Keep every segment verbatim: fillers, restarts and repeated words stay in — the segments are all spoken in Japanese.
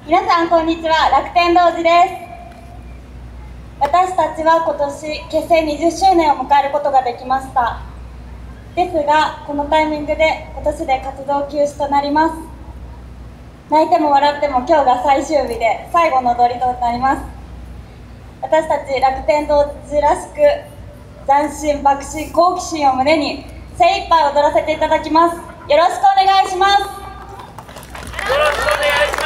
皆さんこんにちは、楽天童子です。私たちは今年結成にじゅっしゅうねんを迎えることができました。ですがこのタイミングで今年で活動休止となります。泣いても笑っても今日が最終日で最後の踊りとなります。私たち楽天童子らしく斬新爆心好奇心を胸に精一杯踊らせていただきます。よろしくお願いします。 よろしくお願いします。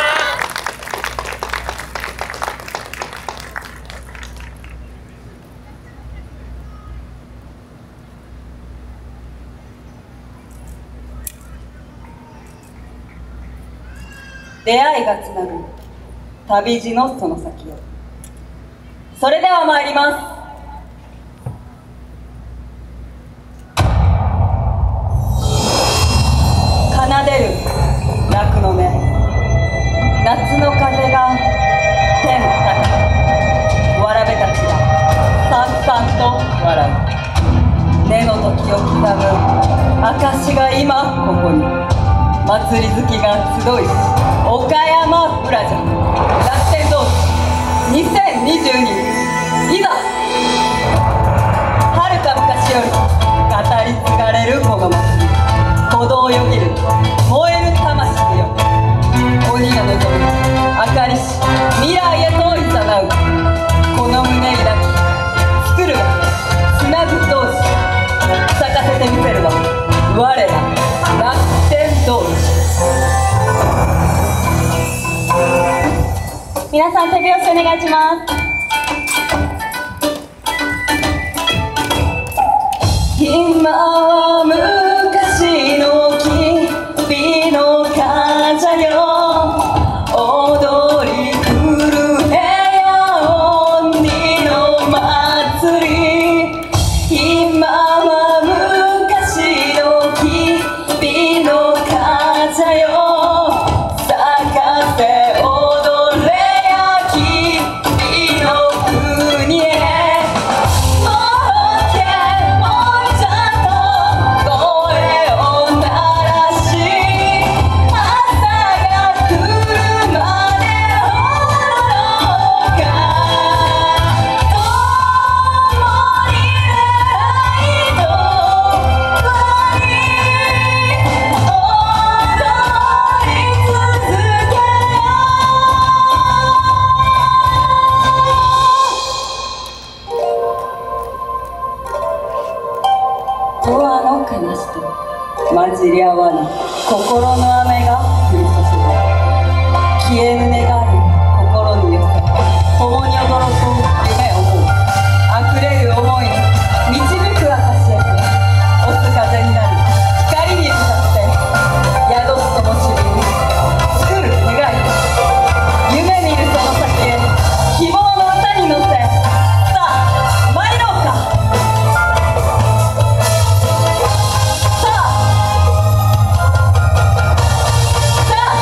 出会いがつなぐ旅路のその先を。それでは参ります。奏でる楽の音、夏の風が天高く、わらべたちがさんさんと笑う。根の時を刻む証が今ここに、祭り好きが集いし岡山ブラジャー楽天童子にせんにじゅうに、いざはるか昔より語り継がれるこの祭り、鼓動よぎる燃える魂よ、鬼が望む明かりし未来へといざなう。この胸抱き作るがつなぐ同士、咲かせてみせるは我ら楽天童子。皆さん手拍子お願いします。今は昔の君の風よ、踊り震えよ鬼の祭り。今は昔の君の風よ、咲かせ踊れや君の国へ。もうけもうちゃんと声を鳴らし、朝が来るまで踊ろうか。共に愛と愛踊り続けよう。永遠の悲しと混じり合わぬ心の雨が降り注ぐ。消えぬ願い心に寄せ、共に踊ろうと夢を思う。溢れる想いに導く証へと押す風になる光に向かって宿す灯火に作る願い、夢見るその先へ希望の歌に乗せ、さあ参ろうか。さあさあ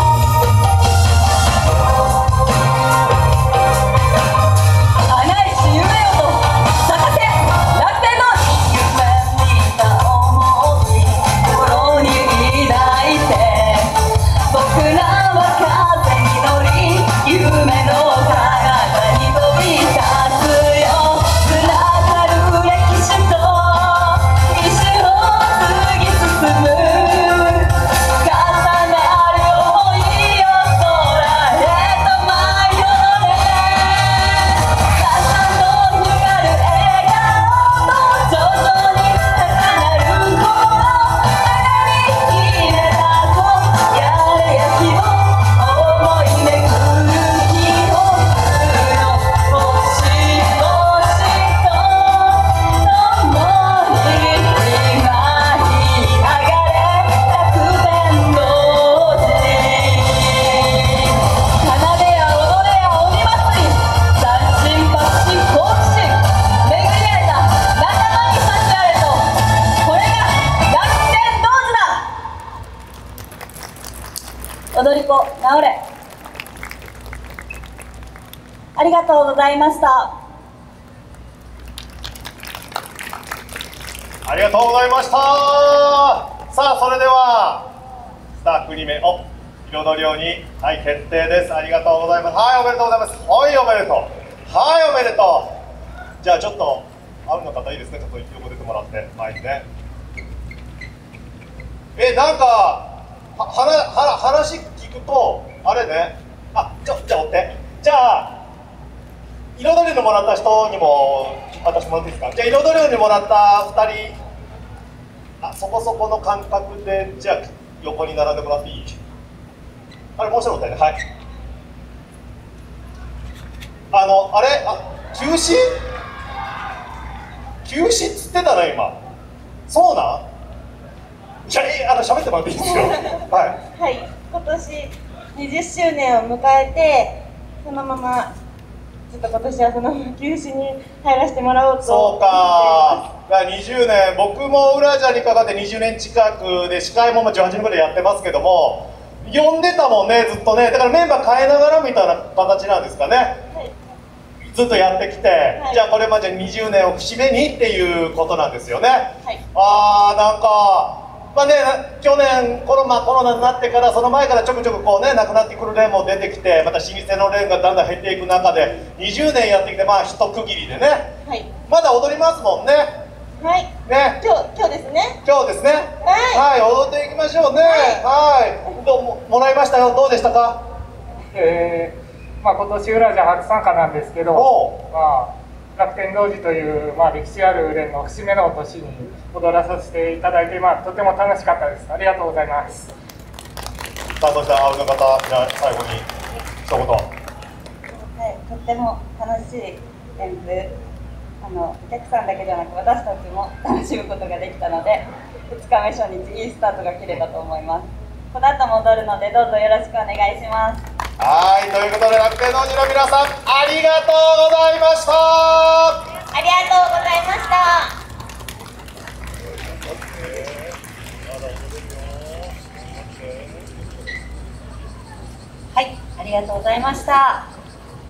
花いし夢よと咲かせ楽天童子。夢見た想い心に抱いて、僕らは風に乗り夢の彼方に飛び立つよ。つながる歴史と一瞬を過ぎ進む、重なる想いよ空へと舞い踊れ。さんさんと広がる笑顔と徐々に高鳴る心、胸に秘めたとやれや希望、思い巡る記憶の星々と共に今に流れ楽天童子。奏でや踊れや鬼祭り、斬新爆心好奇心、巡り合えた仲間に幸あれと、これが楽天童子だ。踊り子直れ。ありがとうございました。 ありがとうございました。さあそれではスタッフに名、お、 彩りに、はい、決定です。ありがとうございます。はい、おめでとうございます。はい、おめでとう。はい、おめでとう。じゃあちょっとあるの方いいですね。ちょっと横出てもらって前にね。え、なんかははは話聞くとあれね。あ、ちょじゃあ追って。じゃあ彩りのもらった人にも私もらっていいですか。じゃあ彩りにもらったふたり、あ、そこそこの感覚でじゃあ横に並んでもらっていい？あれもう一人おったよね。はい。あのあれ、あ、休止？休止っつってたね今。そうなん？じゃあ、え、あの喋ってもらっていいですよ。はい。 はい。今年にじゅっしゅうねんを迎えて、そのままちょっと今年はそのまま休止に入らせてもらおうと。 そうか。にじゅうねん、僕もウラジャにかかってにじゅうねん近くで司会もじゅうはちねんぐらいやってますけども、呼んでたもんねずっとね。だからメンバー変えながらみたいな形なんですかね。はい、ずっとやってきて、はい、じゃあこれまでにじゅうねんを節目にっていうことなんですよね。はい、あーなんか。まあね、去年コロナ、コロナになってからその前からちょくちょくこうねなくなってくる例も出てきて、また老舗の例がだんだん減っていく中でにじゅうねんやってきて、まあ一区切りでね、はい、まだ踊りますもんね。 はい、ね、今日今日ですね。 今日ですね。はい、はい、踊っていきましょうね。はい、はい、どうももらいましたよ。どうでしたか。 えー、まあ今年ウラジャ初参加なんですけど、まあ楽天童子という、まあ、歴史ある連の節目の年に踊らさせていただいて、まあ、とても楽しかったです。ありがとうございます。 さあ、そして青の方、じゃあ最後に一言。 はい、とっても楽しい演舞、あのお客さんだけじゃなく私たちも楽しむことができたので、ふつかめ初日いいスタートが切れたと思います。この後も踊るのでどうぞよろしくお願いします。はい、 ということで楽天童子の皆さんありがとうございました。 ありがとうございました。はい、ありがとうございました。